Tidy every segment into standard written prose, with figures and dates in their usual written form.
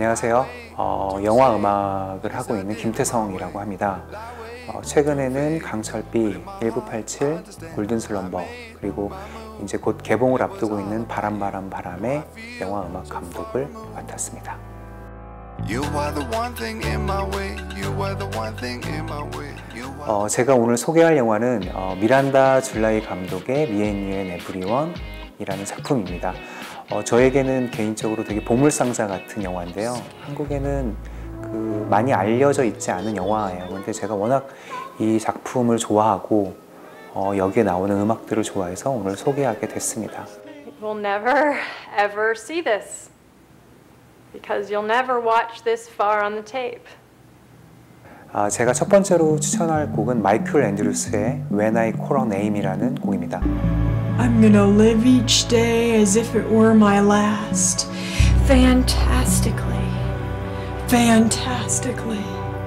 안녕하세요. 영화 음악을 하고 있는 김태성이라고 합니다. 최근에는 강철비, 1987, 골든슬럼버, 그리고 이제 곧 개봉을 앞두고 있는 바람의 영화 음악 감독을 맡았습니다. 제가 오늘 소개할 영화는 미란다 줄라이 감독의 Me and You and Everyone 이라는 작품입니다. 저에게는 개인적으로 되게 보물상자 같은 영화인데요. 한국에는 많이 알려져 있지 않은 영화예요. 근데 제가 워낙 이 작품을 좋아하고 여기에 나오는 음악들을 좋아해서 오늘 소개하게 됐습니다. You'll never ever see this because you'll never watch this far on the tape. 제가 첫 번째로 추천할 곡은 마이클 앤드루스의 When I Call Her Name이라는 곡입니다. I'm gonna live each day as if it were my last. Fantastically. Fantastically.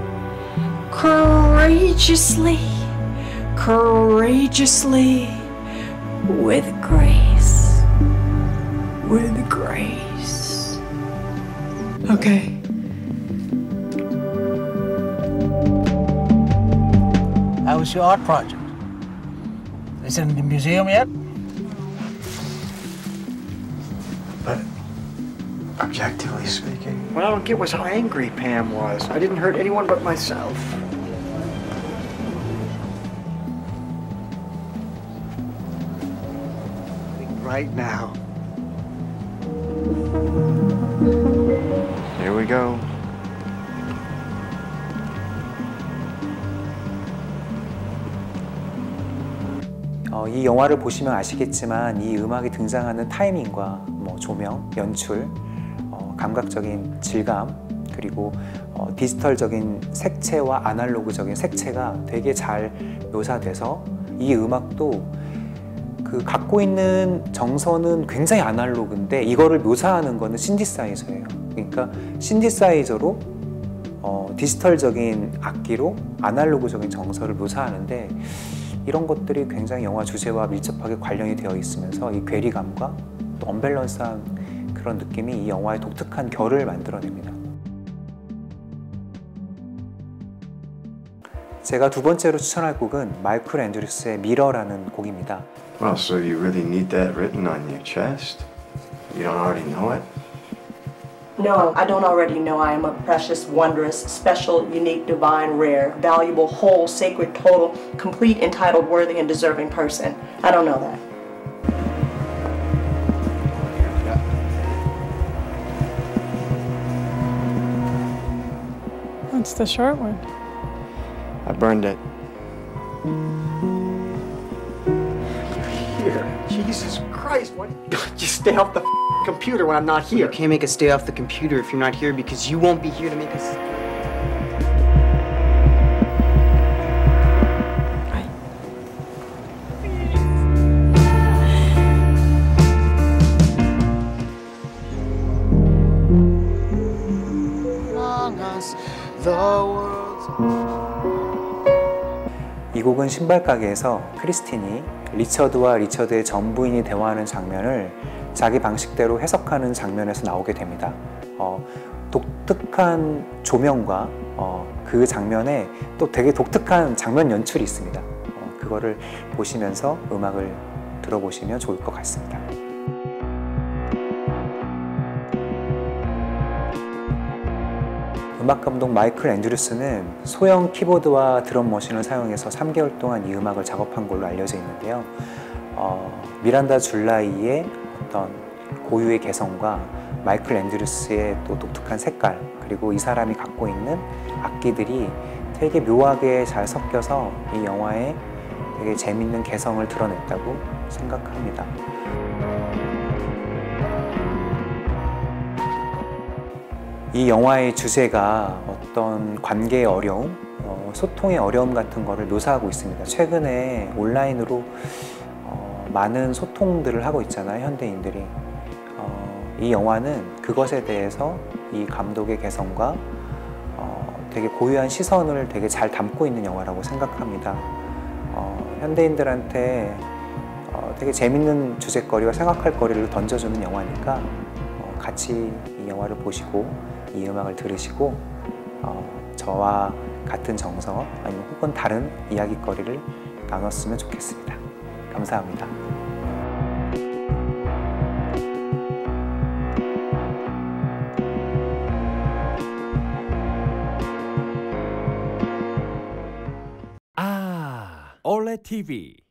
Courageously. Courageously. With grace. With grace. Okay. How was your art project? Is it in the museum yet? But, objectively speaking... What I don't get was how angry Pam was. I didn't hurt anyone but myself. Right now. Here we go. 이 영화를 보시면 아시겠지만 이 음악이 등장하는 타이밍과 조명, 연출, 감각적인 질감, 그리고 디지털적인 색채와 아날로그적인 색채가 되게 잘 묘사돼서 이 음악도 갖고 있는 정서는 굉장히 아날로그인데 이거를 묘사하는 거는 신디사이저예요. 그러니까 신디사이저로 디지털적인 악기로 아날로그적인 정서를 묘사하는데 이런 것들이 굉장히 영화 주제와 밀접하게 관련이 되어 있으면서 이 괴리감과 또 언밸런스한 그런 느낌이 이 영화의 독특한 결을 만들어냅니다. 제가 두 번째로 추천할 곡은 마이클 앤드루스의 미러라는 곡입니다. Well, so you really need that written on your chest? You don't already know it? No, I don't already know I am a precious, wondrous, special, unique, divine, rare, valuable, whole, sacred, total, complete, entitled, worthy, and deserving person. I don't know that. That's the short one. I burned it. Here. Jesus Christ, why don't you stay off the computer when I'm not here? You can't make us stay off the computer if you're not here because you won't be here to make us... 이 곡은 신발 가게에서 크리스틴이 리처드와 리처드의 전 부인이 대화하는 장면을 자기 방식대로 해석하는 장면에서 나오게 됩니다. 독특한 조명과 그 장면에 또 되게 독특한 장면 연출이 있습니다. 그거를 보시면서 음악을 들어보시면 좋을 것 같습니다. 음악 감독 마이클 앤드루스는 소형 키보드와 드럼 머신을 사용해서 3개월 동안 이 음악을 작업한 걸로 알려져 있는데요. 미란다 줄라이의 어떤 고유의 개성과 마이클 앤드루스의 또 독특한 색깔, 그리고 이 사람이 갖고 있는 악기들이 되게 묘하게 잘 섞여서 이 영화에 되게 재밌는 개성을 드러냈다고 생각합니다. 이 영화의 주제가 어떤 관계의 어려움, 소통의 어려움 같은 거를 묘사하고 있습니다. 최근에 온라인으로 많은 소통들을 하고 있잖아요, 현대인들이. 이 영화는 그것에 대해서 이 감독의 개성과 되게 고유한 시선을 되게 잘 담고 있는 영화라고 생각합니다. 현대인들한테 되게 재밌는 주제거리와 생각할 거리를 던져주는 영화니까 같이 이 영화를 보시고 이 음악을 들으시고 저와 같은 정서 아니면 혹은 다른 이야기거리를 나눴으면 좋겠습니다. 감사합니다. OLED TV